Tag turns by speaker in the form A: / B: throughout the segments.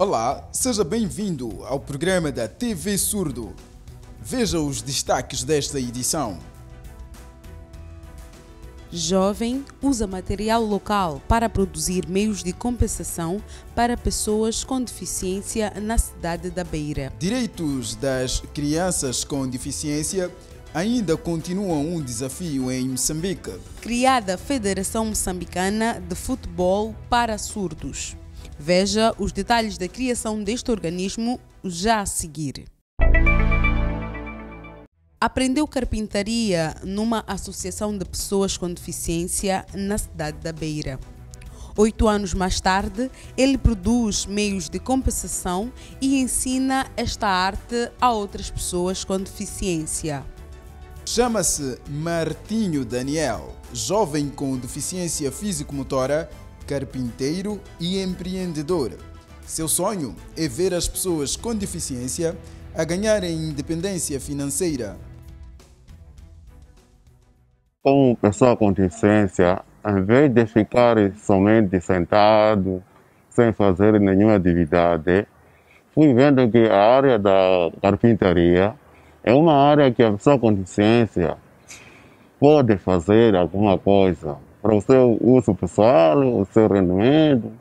A: Olá, seja bem-vindo ao programa da TV Surdo. Veja os destaques desta edição.
B: Jovem usa material local para produzir meios de compensação para pessoas com deficiência na cidade da Beira.
A: Direitos das crianças com deficiência ainda continuam um desafio em Moçambique.
B: Criada a Federação Moçambicana de Futebol para Surdos. Veja os detalhes da criação deste organismo já a seguir. Aprendeu carpintaria numa associação de pessoas com deficiência na cidade da Beira. 8 anos mais tarde, ele produz meios de compensação e ensina esta arte a outras pessoas com deficiência.
A: Chama-se Martinho Daniel, jovem com deficiência físico-motora, carpinteiro e empreendedor. Seu sonho é ver as pessoas com deficiência a ganharem independência financeira.
C: Como pessoa com deficiência, em vez de ficar somente sentado, sem fazer nenhuma atividade, fui vendo que a área da carpintaria é uma área que a pessoa com deficiência pode fazer alguma coisa para o seu uso pessoal, o seu rendimento.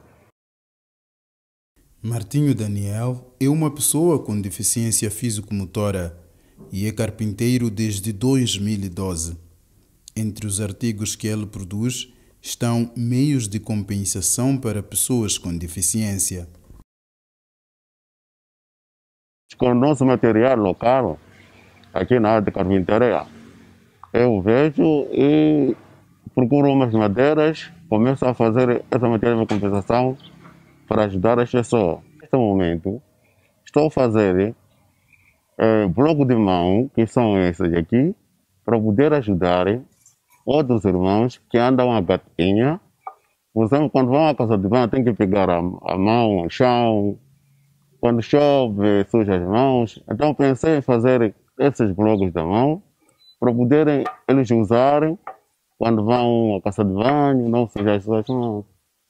A: Martinho Daniel é uma pessoa com deficiência físico-motora e é carpinteiro desde 2012. Entre os artigos que ele produz estão meios de compensação para pessoas com deficiência.
C: Com o nosso material local, aqui na área de carpintaria, eu vejo e procuro umas madeiras, começo a fazer essa matéria de compensação para ajudar as pessoas. Neste momento, estou a fazer bloco de mão, que são esses aqui, para poder ajudar outros irmãos que andam a gatinha. Por exemplo, quando vão à casa de banho, tem que pegar a mão no chão. Quando chove, suja as mãos. Então pensei em fazer esses blocos da mão para poderem eles usarem quando vão à casa de banho, não sujar as suas mãos.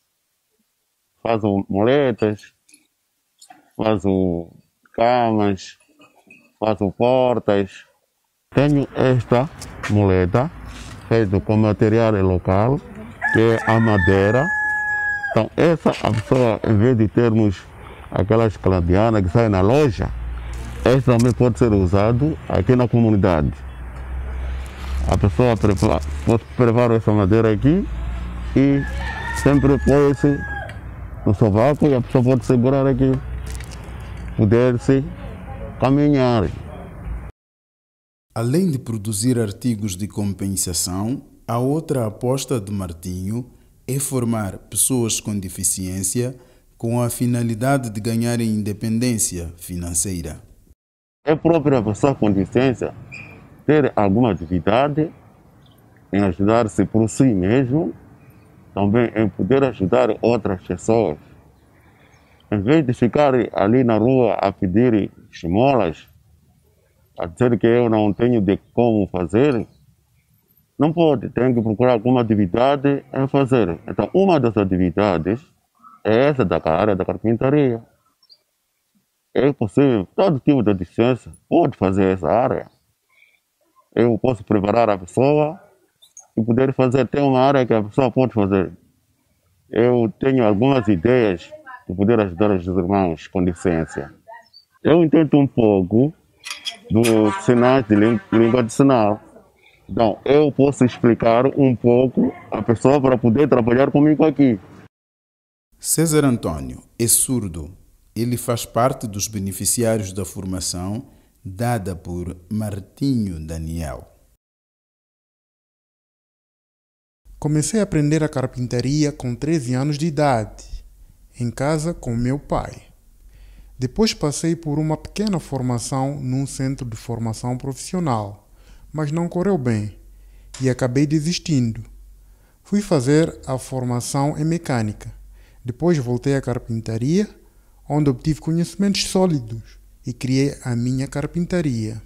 C: Faço moletas, faço camas, faço portas. Tenho esta muleta feita com material local, que é a madeira. Então essa a pessoa, em vez de termos aquelas caladianas que saem na loja, essa também pode ser usado aqui na comunidade. A pessoa prepara essa madeira aqui e sempre põe-se no sovaco e a pessoa pode segurar aqui, poder-se caminhar.
A: Além de produzir artigos de compensação, a outra aposta de Martinho é formar pessoas com deficiência com a finalidade de ganharem independência financeira.
C: É própria pessoa com deficiência ter alguma atividade em ajudar-se por si mesmo, também em poder ajudar outras pessoas. Em vez de ficar ali na rua a pedir esmolas, a dizer que eu não tenho de como fazer, não pode, tem que procurar alguma atividade em fazer. Então, uma das atividades é essa da área da carpintaria. É possível, todo tipo de deficiência pode fazer essa área. Eu posso preparar a pessoa e poder fazer, tem uma área que a pessoa pode fazer. Eu tenho algumas ideias de poder ajudar os irmãos com deficiência. Eu entendo um pouco dos sinais de língua de sinal. Então, eu posso explicar um pouco a pessoa para poder trabalhar comigo aqui.
A: César Antônio é surdo. Ele faz parte dos beneficiários da formação dada por Martinho Daniel.
D: Comecei a aprender a carpintaria com 13 anos de idade, em casa com meu pai. Depois passei por uma pequena formação num centro de formação profissional, mas não correu bem e acabei desistindo. Fui fazer a formação em mecânica. Depois voltei à carpintaria, onde obtive conhecimentos sólidos e criei a minha carpintaria.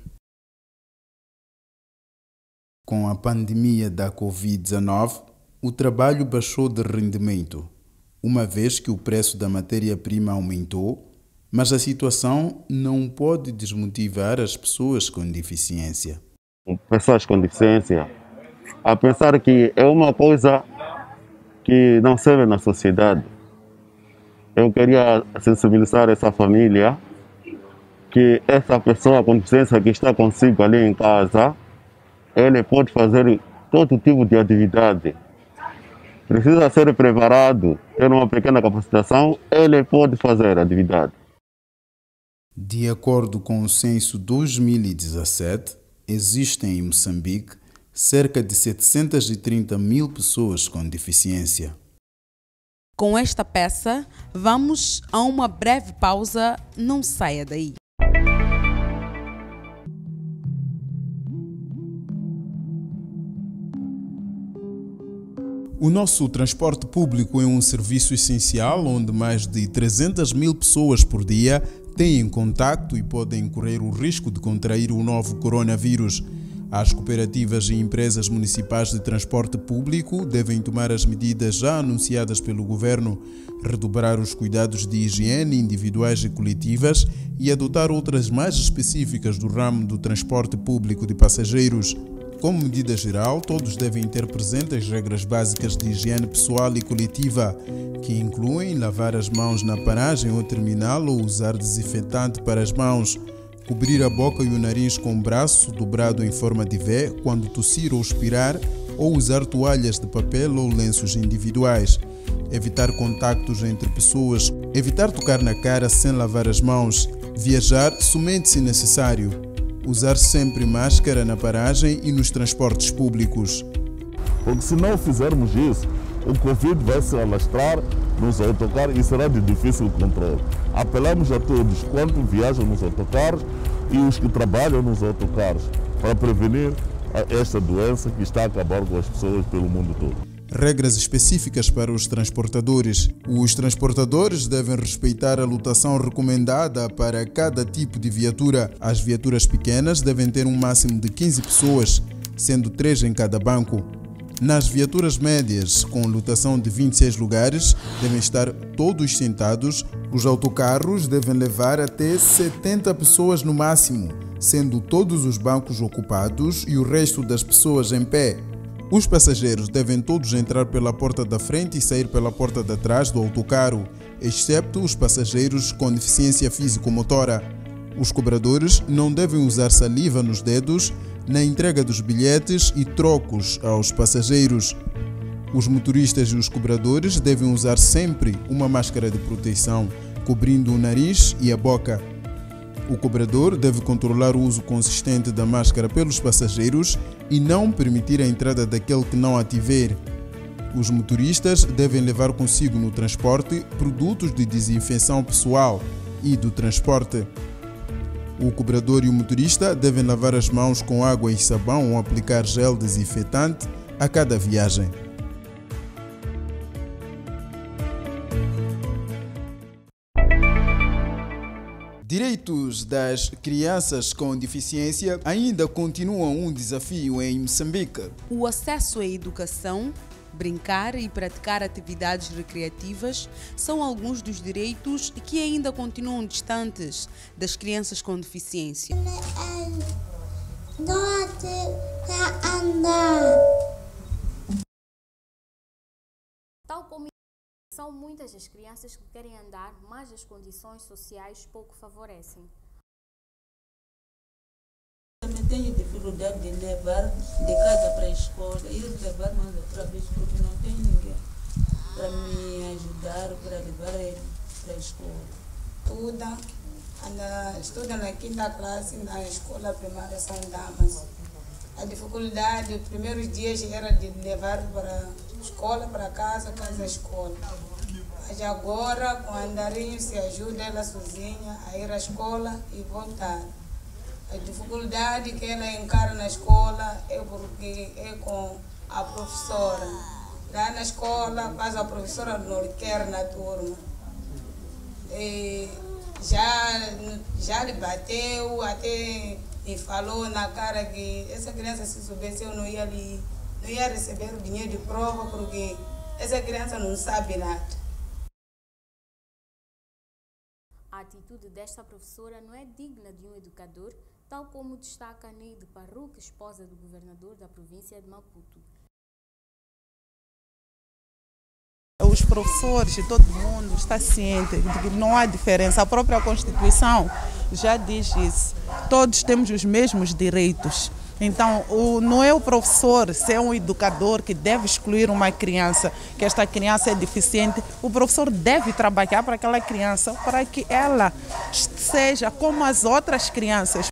A: Com a pandemia da Covid-19, o trabalho baixou de rendimento, uma vez que o preço da matéria-prima aumentou Mas a situação não pode desmotivar as pessoas com deficiência.
C: Pessoas com deficiência, a pensar que é uma coisa que não serve na sociedade. Eu queria sensibilizar essa família que essa pessoa com deficiência que está consigo ali em casa, ele pode fazer todo tipo de atividade. Precisa ser preparado, ter uma pequena capacitação, ele pode fazer atividade.
A: De acordo com o censo 2017, existem em Moçambique cerca de 730 mil pessoas com deficiência.
B: Com esta peça, vamos a uma breve pausa. Não saia daí.
A: O nosso transporte público é um serviço essencial onde mais de 300 mil pessoas por dia têm contacto e podem correr o risco de contrair o novo coronavírus. As cooperativas e empresas municipais de transporte público devem tomar as medidas já anunciadas pelo governo, redobrar os cuidados de higiene individuais e coletivas e adotar outras mais específicas do ramo do transporte público de passageiros. Como medida geral, todos devem ter presente as regras básicas de higiene pessoal e coletiva, que incluem lavar as mãos na paragem ou terminal ou usar desinfetante para as mãos, cobrir a boca e o nariz com o braço dobrado em forma de V quando tossir ou expirar, ou usar toalhas de papel ou lenços individuais, evitar contactos entre pessoas, evitar tocar na cara sem lavar as mãos, viajar somente se necessário, usar sempre máscara na paragem e nos transportes públicos.
E: Porque se não fizermos isso, o Covid vai se alastrar nos autocarros e será de difícil controle. Apelamos a todos quanto viajam nos autocarros e os que trabalham nos autocarros para prevenir esta doença que está a acabar com as pessoas pelo mundo todo.
A: Regras específicas para os transportadores. Os transportadores devem respeitar a lotação recomendada para cada tipo de viatura. As viaturas pequenas devem ter um máximo de 15 pessoas, sendo 3 em cada banco. Nas viaturas médias, com lotação de 26 lugares, devem estar todos sentados. Os autocarros devem levar até 70 pessoas no máximo, sendo todos os bancos ocupados e o resto das pessoas em pé. Os passageiros devem todos entrar pela porta da frente e sair pela porta de trás do autocarro, excepto os passageiros com deficiência físico-motora. Os cobradores não devem usar saliva nos dedos na entrega dos bilhetes e trocos aos passageiros. Os motoristas e os cobradores devem usar sempre uma máscara de proteção, cobrindo o nariz e a boca. O cobrador deve controlar o uso consistente da máscara pelos passageiros e não permitir a entrada daquele que não a tiver. Os motoristas devem levar consigo no transporte produtos de desinfecção pessoal e do transporte. O cobrador e o motorista devem lavar as mãos com água e sabão ou aplicar gel desinfetante a cada viagem. Direitos das crianças com deficiência ainda continuam um desafio em Moçambique.
B: O acesso à educação, brincar e praticar atividades recreativas são alguns dos direitos que ainda continuam distantes das crianças com deficiência.
F: Tal como são muitas as crianças que querem andar, mas as condições sociais pouco favorecem.
G: Também tenho dificuldade de levar de casa para a escola e levar mais outra vez porque não tem ninguém para me ajudar, para levar ele para a escola. Estuda na 5ª classe na escola primária São Damas. A dificuldade, os primeiros dias era de levar para escola, para casa, escola. Mas agora, com o andarinho, se ajuda ela sozinha a ir à escola e voltar. A dificuldade que ela encara na escola é porque é com a professora. Lá na escola, mas a professora não quer na turma. E já lhe bateu, até me falou na cara que essa criança, se soubesse, eu não ia receber o dinheiro de prova, porque essa criança não sabe nada.
F: Há atitude desta professora não é digna de um educador, tal como destaca Neide Parruque, esposa do governador da província de Maputo.
H: Os professores e todo mundo está ciente de que não há diferença. A própria Constituição já diz isso. Todos temos os mesmos direitos. Então, não é o professor ser um educador que deve excluir uma criança, que esta criança é deficiente. O professor deve trabalhar para aquela criança, para que ela seja como as outras crianças.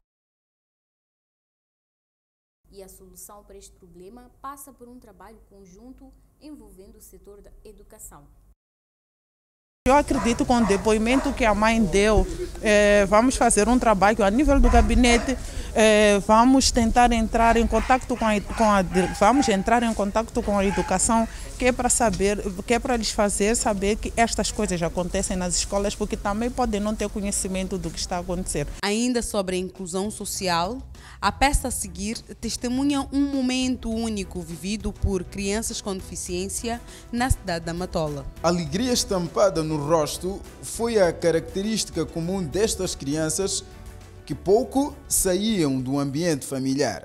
F: E a solução para este problema passa por um trabalho conjunto envolvendo o setor da educação.
H: Eu acredito com o depoimento que a mãe deu, vamos fazer um trabalho a nível do gabinete, vamos tentar entrar em contato vamos entrar em contato com a educação, que é para saber, que é para lhes fazer saber que estas coisas acontecem nas escolas, porque também podem não ter conhecimento do que está a acontecer.
B: Ainda sobre a inclusão social, a peça a seguir testemunha um momento único vivido por crianças com deficiência na cidade da Matola.
A: A alegria estampada no rosto foi a característica comum destas crianças que pouco saíam do ambiente familiar.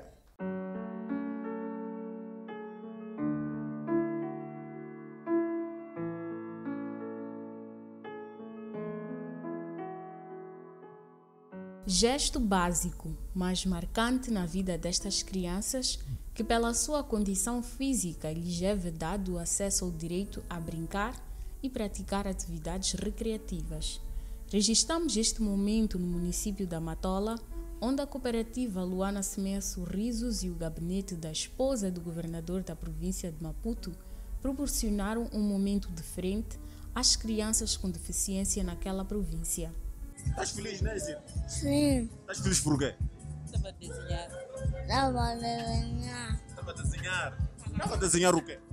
F: Gesto básico, mas marcante na vida destas crianças, que pela sua condição física lhes é vedado o acesso ao direito a brincar e praticar atividades recreativas. Registramos este momento no município da Matola, onde a cooperativa Luana Semeia Sorrisos e o gabinete da esposa do governador da província de Maputo proporcionaram um momento diferente às crianças com deficiência naquela província.
I: Estás feliz, né, Zé?
G: Sim.
I: Estás feliz por quê?
G: Estava a desenhar. Estava a desenhar.
I: Estava a desenhar. Estava a desenhar o quê?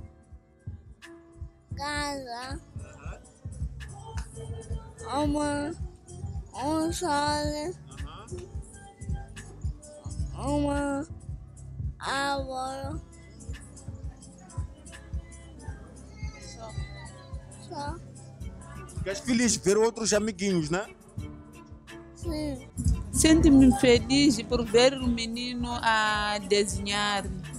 G: Casa. Um sol. Uma árvore. Só.
I: Ficas feliz de ver outros amiguinhos, né?
G: Sim.
J: Sinto-me feliz por ver o menino a desenhar.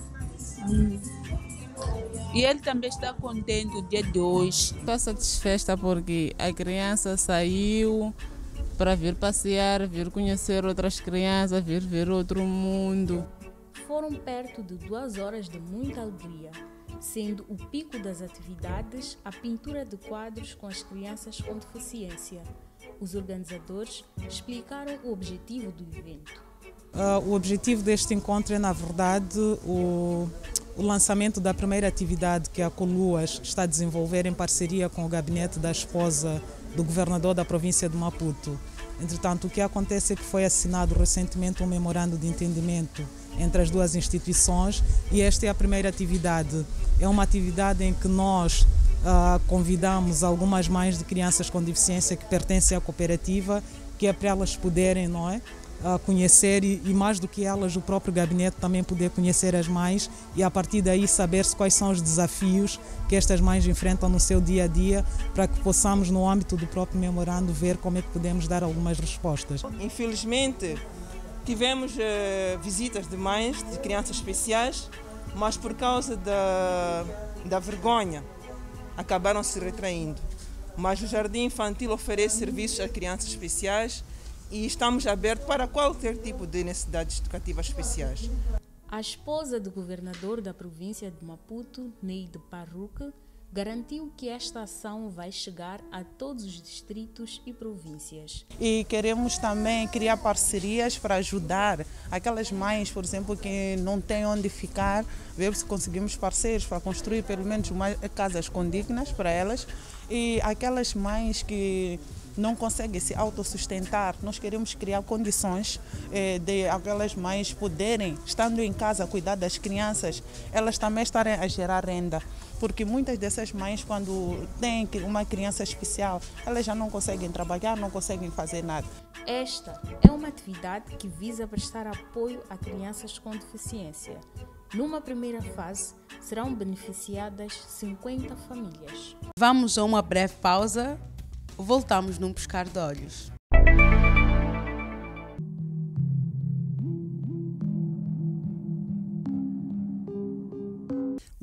J: E ele também está contente o dia de hoje.
K: Estou satisfeita porque a criança saiu para vir passear, vir conhecer outras crianças, vir ver outro mundo.
F: Foram perto de 2 horas de muita alegria, sendo o pico das atividades a pintura de quadros com as crianças com deficiência. Os organizadores explicaram o objetivo do evento.
H: O objetivo deste encontro é, na verdade, o lançamento da primeira atividade que a Coluas está a desenvolver em parceria com o gabinete da esposa do governador da província de Maputo. Entretanto, o que acontece é que foi assinado recentemente um memorando de entendimento entre as duas instituições e esta é a primeira atividade. É uma atividade em que nós convidamos algumas mães de crianças com deficiência que pertencem à cooperativa, que é para elas poderem, não é, conhecer e mais do que elas, o próprio gabinete também poder conhecer as mães e a partir daí saber quais são os desafios que estas mães enfrentam no seu dia a dia para que possamos, no âmbito do próprio memorando, ver como é que podemos dar algumas respostas.
J: Infelizmente, tivemos visitas de mães de crianças especiais, mas por causa da vergonha acabaram se retraindo. Mas o Jardim Infantil oferece serviços a crianças especiais e estamos abertos para qualquer tipo de necessidades educativas especiais.
F: A esposa do governador da província de Maputo, Neide Parruque, garantiu que esta ação vai chegar a todos os distritos e províncias.
H: E queremos também criar parcerias para ajudar aquelas mães, por exemplo, que não têm onde ficar, ver se conseguimos parceiros para construir pelo menos casas condignas para elas. E aquelas mães que não conseguem se autossustentar, nós queremos criar condições de aquelas mães poderem, estando em casa, cuidar das crianças, elas também estarem a gerar renda. Porque muitas dessas mães, quando têm uma criança especial, elas já não conseguem trabalhar, não conseguem fazer nada.
F: Esta é uma atividade que visa prestar apoio a crianças com deficiência. Numa primeira fase, serão beneficiadas 50 famílias.
B: Vamos a uma breve pausa. Voltamos num piscar de olhos.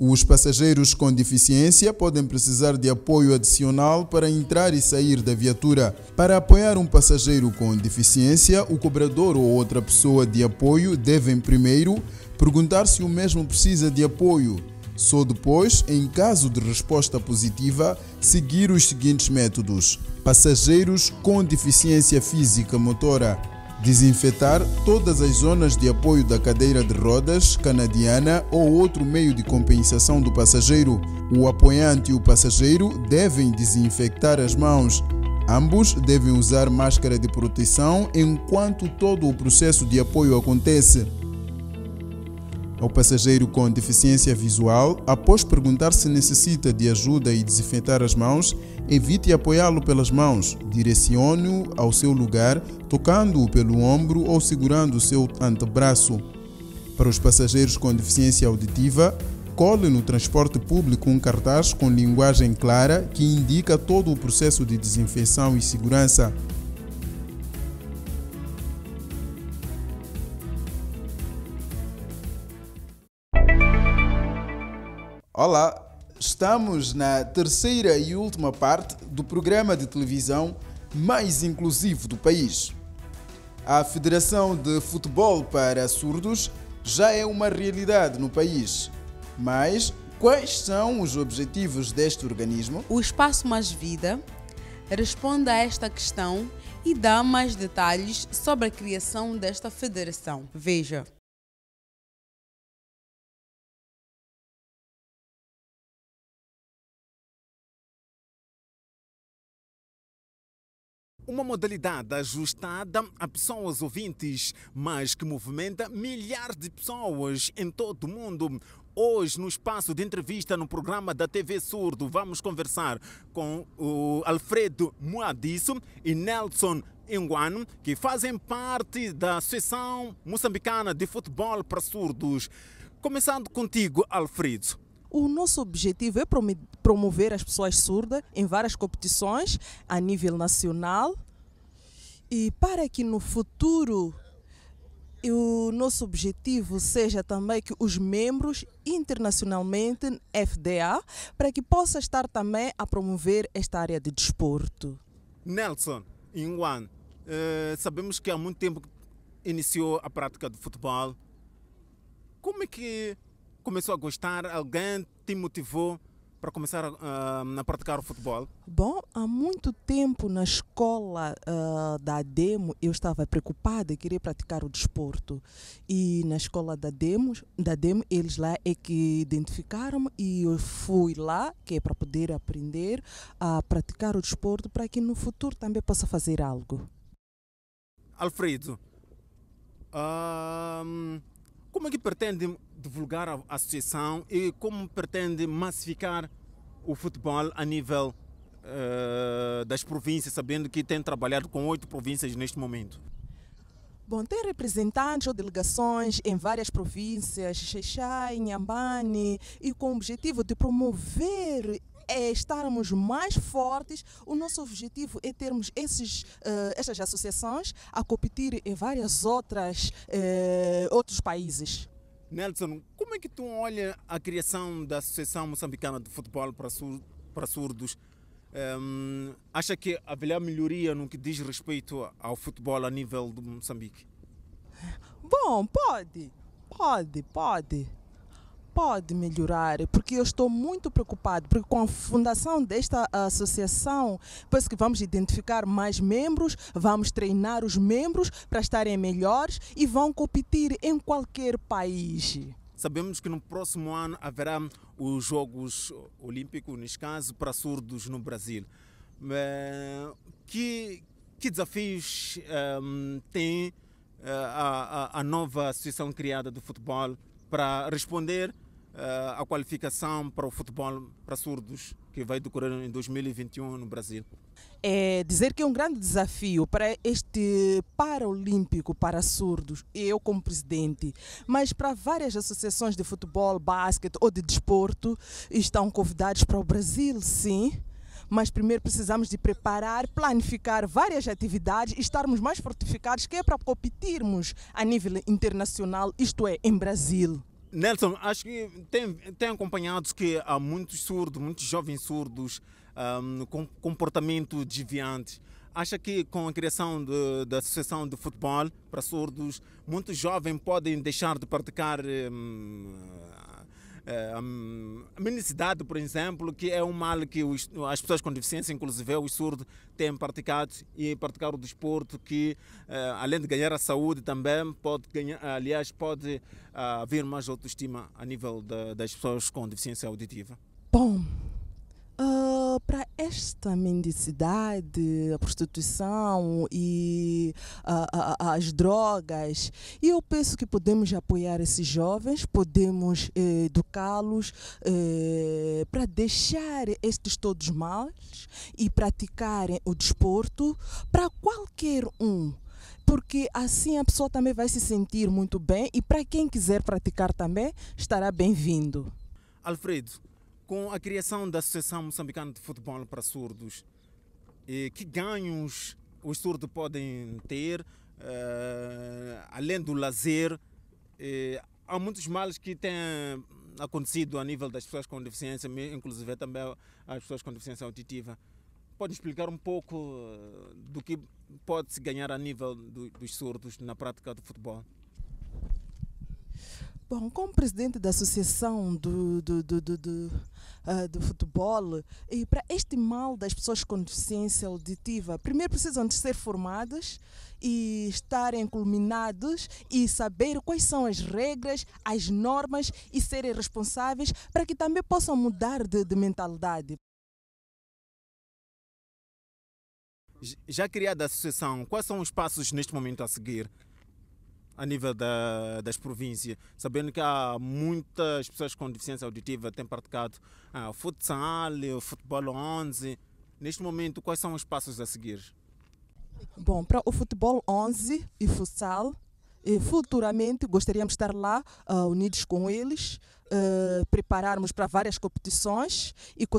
A: Os passageiros com deficiência podem precisar de apoio adicional para entrar e sair da viatura. Para apoiar um passageiro com deficiência, o cobrador ou outra pessoa de apoio devem primeiro perguntar se o mesmo precisa de apoio. Só depois, em caso de resposta positiva, seguir os seguintes métodos. Passageiros com deficiência física motora. Desinfetar todas as zonas de apoio da cadeira de rodas, canadiana ou outro meio de compensação do passageiro. O apoiante e o passageiro devem desinfectar as mãos. Ambos devem usar máscara de proteção enquanto todo o processo de apoio acontece. Ao passageiro com deficiência visual, após perguntar se necessita de ajuda e desinfetar as mãos, evite apoiá-lo pelas mãos. Direcione-o ao seu lugar, tocando-o pelo ombro ou segurando o seu antebraço. Para os passageiros com deficiência auditiva, cole no transporte público um cartaz com linguagem clara que indica todo o processo de desinfecção e segurança. Olá, estamos na terceira e última parte do programa de televisão mais inclusivo do país. A Federação de Futebol para Surdos já é uma realidade no país. Mas quais são os objetivos deste organismo?
B: O Espaço Mais Vida responde a esta questão e dá mais detalhes sobre a criação desta federação. Veja.
L: Uma modalidade ajustada a pessoas ouvintes, mas que movimenta milhares de pessoas em todo o mundo. Hoje, no espaço de entrevista no programa da TV Surdo, vamos conversar com o Alfredo Muadisso e Nelson Nguan, que fazem parte da Associação Moçambicana de Futebol para Surdos. Começando contigo, Alfredo.
M: O nosso objetivo é promover as pessoas surdas em várias competições a nível nacional e para que no futuro o nosso objetivo seja também que os membros internacionalmente FDA para que possa estar também a promover esta área de desporto.
L: Nelson Nguan, sabemos que há muito tempo iniciou a prática do futebol. Como é que começou a gostar? Alguém te motivou para começar a praticar o futebol?
M: Bom, há muito tempo na escola da ADEMO eu estava preocupada em querer praticar o desporto. E na escola da ADEMO eles lá é que identificaram-me e eu fui lá, que é para poder aprender a praticar o desporto para que no futuro também possa fazer algo.
L: Alfredo, como é que pretende divulgar a associação e como pretende massificar o futebol a nível das províncias, sabendo que tem trabalhado com 8 províncias neste momento?
M: Bom, tem representantes ou delegações em várias províncias, Xexai, Inhambane, e com o objetivo de promover estarmos mais fortes. O nosso objetivo é termos essas associações a competir em vários outros países.
L: Nelson, como é que tu olha a criação da Associação Moçambicana de Futebol para Surdos? Acha que haverá melhoria no que diz respeito ao futebol a nível de Moçambique?
M: Bom, pode melhorar, porque eu estou muito preocupado, porque com a fundação desta associação, penso que vamos identificar mais membros, vamos treinar os membros para estarem melhores e vão competir em qualquer país.
L: Sabemos que no próximo ano haverá os Jogos Olímpicos, neste caso, para surdos no Brasil. Que desafios tem a nova associação criada de futebol para responder à qualificação para o futebol para surdos que vai decorrer em 2021 no Brasil?
M: É dizer que é um grande desafio para este Paralímpico para surdos, eu como presidente, mas para várias associações de futebol, basquete ou de desporto estão convidados para o Brasil, sim. Mas primeiro precisamos de preparar, planificar várias atividades e estarmos mais fortificados, que é para competirmos a nível internacional, isto é, em Brasil.
L: Nelson, acho que tem acompanhado que há muitos surdos, muitos jovens surdos com comportamento desviante. Acha que com a criação da Associação de Futebol para Surdos, muitos jovens podem deixar de praticar a mendicidade, por exemplo, que é um mal que as pessoas com deficiência, inclusive os surdos, têm praticado, e praticar o desporto que, além de ganhar a saúde, também pode ganhar, aliás, pode haver mais autoestima a nível das pessoas com deficiência auditiva?
M: Bom, para esta mendicidade, a prostituição e as drogas, eu penso que podemos apoiar esses jovens, podemos educá-los para deixar estes todos males e praticarem o desporto para qualquer um. Porque assim a pessoa também vai se sentir muito bem e para quem quiser praticar também estará bem-vindo.
L: Alfredo, com a criação da Associação Moçambicana de Futebol para Surdos, que ganhos os surdos podem ter, além do lazer? Há muitos males que têm acontecido a nível das pessoas com deficiência, inclusive também as pessoas com deficiência auditiva. Pode explicar um pouco do que pode-se ganhar a nível dos surdos na prática do futebol?
M: Bom, como presidente da Associação do Futebol, e para este mal das pessoas com deficiência auditiva, primeiro precisam de ser formadas e estarem culminados e saber quais são as regras, as normas e serem responsáveis para que também possam mudar de mentalidade.
L: Já criada a associação, quais são os passos neste momento a seguir a nível das províncias, sabendo que há muitas pessoas com deficiência auditiva que têm praticado futsal, futebol 11. Neste momento, quais são os passos a seguir?
M: Bom, para o futebol 11 e futsal, futuramente gostaríamos de estar lá unidos com eles, prepararmos para várias competições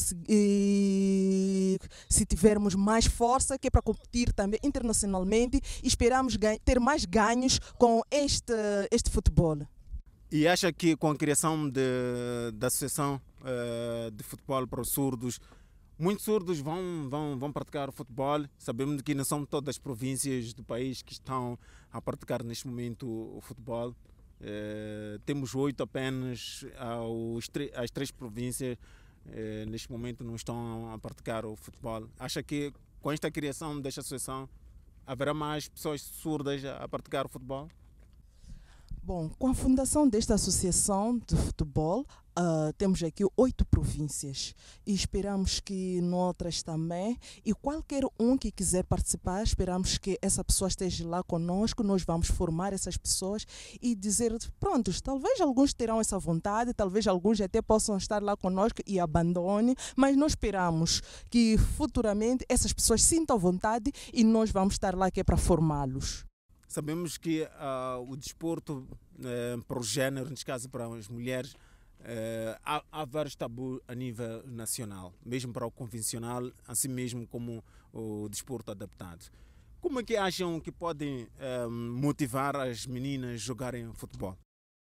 M: e se tivermos mais força, que é para competir também internacionalmente, esperamos ter mais ganhos com este futebol.
L: E acha que com a criação da Associação de Futebol para os Surdos, muitos surdos vão praticar futebol? Sabemos que não são todas as províncias do país que estão a praticar neste momento o futebol. Temos 8 apenas, as 3 províncias neste momento não estão a praticar o futebol. Acha que com esta criação desta associação haverá mais pessoas surdas a praticar o futebol?
M: Bom, com a fundação desta associação de futebol, temos aqui 8 províncias e esperamos que noutras também, e qualquer um que quiser participar, esperamos que essa pessoa esteja lá conosco. Nós vamos formar essas pessoas e dizer, prontos, talvez alguns terão essa vontade, talvez alguns até possam estar lá conosco e abandonem, mas nós esperamos que futuramente essas pessoas sintam vontade e nós vamos estar lá que é para formá-los.
L: Sabemos que o desporto para o género, neste caso para as mulheres, há vários tabus a nível nacional, mesmo para o convencional, assim mesmo como o desporto adaptado. Como é que acham que podem motivar as meninas a jogarem futebol?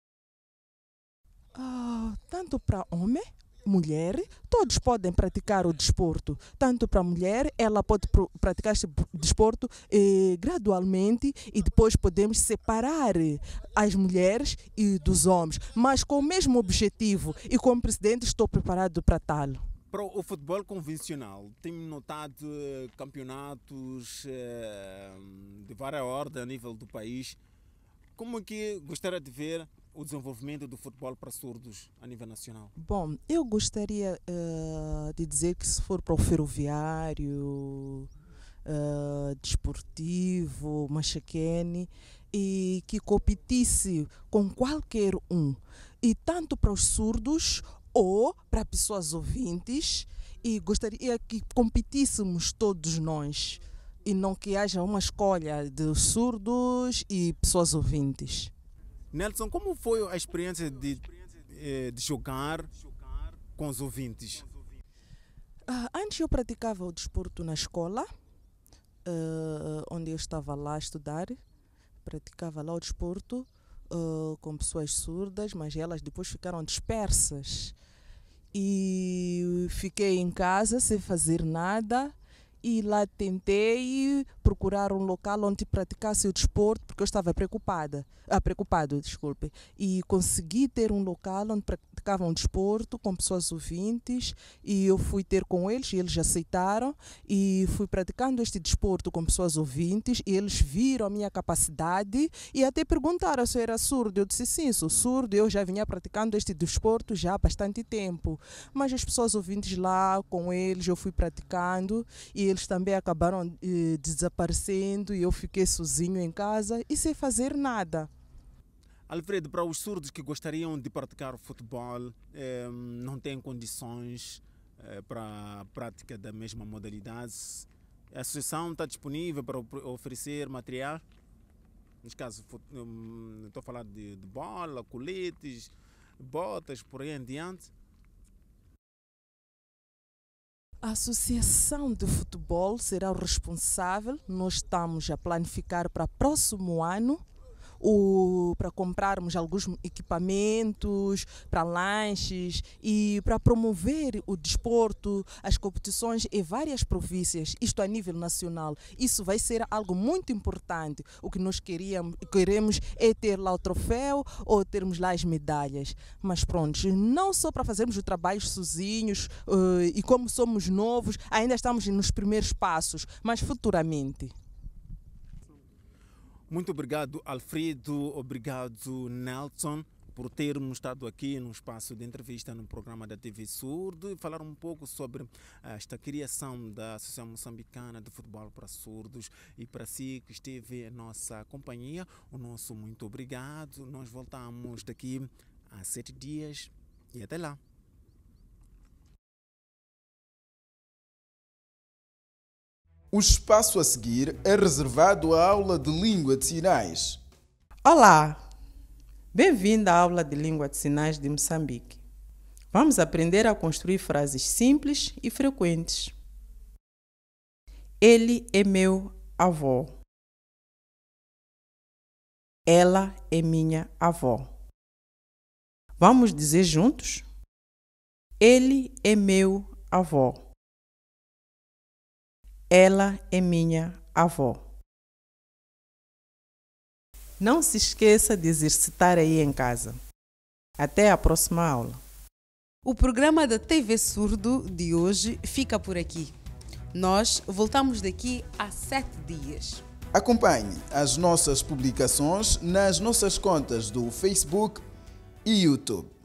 M: Tanto para homem, mulher, todos podem praticar o desporto. Tanto para a mulher, ela pode praticar este desporto gradualmente e depois podemos separar as mulheres e dos homens, mas com o mesmo objetivo, e como presidente estou preparado para tal.
L: Para o futebol convencional, tenho notado campeonatos de várias ordens a nível do país. Como é que gostaria de ver o desenvolvimento do futebol para surdos a nível nacional?
M: Bom, eu gostaria de dizer que se for para o ferroviário, desportivo, machaquene, e que competisse com qualquer um, e tanto para os surdos ou para pessoas ouvintes, e gostaria que competíssemos todos nós e não que haja uma escolha de surdos e pessoas ouvintes.
L: Nelson, como foi a experiência de jogar com os ouvintes?
M: Antes eu praticava o desporto na escola, onde eu estava lá a estudar, praticava lá o desporto. com pessoas surdas, mas elas depois ficaram dispersas. E fiquei em casa sem fazer nada. E lá tentei procurar um local onde praticasse o desporto, porque eu estava preocupado, desculpe. E consegui ter um local onde praticavam um desporto com pessoas ouvintes, e eu fui ter com eles e eles aceitaram, e fui praticando este desporto com pessoas ouvintes, e eles viram a minha capacidade e até perguntaram se eu era surdo. Eu disse sim, sou surdo, eu já vinha praticando este desporto já há bastante tempo. Mas as pessoas ouvintes lá, com eles, eu fui praticando, e eles também acabaram desaparecendo, e eu fiquei sozinho em casa e sem fazer nada.
L: Alfredo, para os surdos que gostariam de praticar futebol, não têm condições para a prática da mesma modalidade, a associação está disponível para oferecer material? Neste caso, estou a falar de bola, coletes, botas, por aí em diante.
M: A Associação de Futebol será o responsável. Nós estamos a planificar para o próximo ano para comprarmos alguns equipamentos para lanches e para promover o desporto, as competições em várias províncias, isto a nível nacional. Isso vai ser algo muito importante. O que nós queremos é ter lá o troféu ou termos lá as medalhas. Mas pronto, não só para fazermos o trabalho sozinhos, e como somos novos, ainda estamos nos primeiros passos, mas futuramente.
L: Muito obrigado, Alfredo. Obrigado, Nelson, por termos estado aqui no espaço de entrevista no programa da TV Surdo e falar um pouco sobre esta criação da Associação Moçambicana de Futebol para Surdos. E para si que esteve em nossa companhia, o nosso muito obrigado. Nós voltamos daqui a 7 dias e até lá.
A: O espaço a seguir é reservado à aula de língua de sinais.
N: Olá! Bem-vindo à aula de língua de sinais de Moçambique. Vamos aprender a construir frases simples e frequentes. Ele é meu avô. Ela é minha avó. Vamos dizer juntos? Ele é meu avô. Ela é minha avó. Não se esqueça de exercitar aí em casa. Até a próxima aula.
B: O programa da TV Surdo de hoje fica por aqui. Nós voltamos daqui a 7 dias.
A: Acompanhe as nossas publicações nas nossas contas do Facebook e YouTube.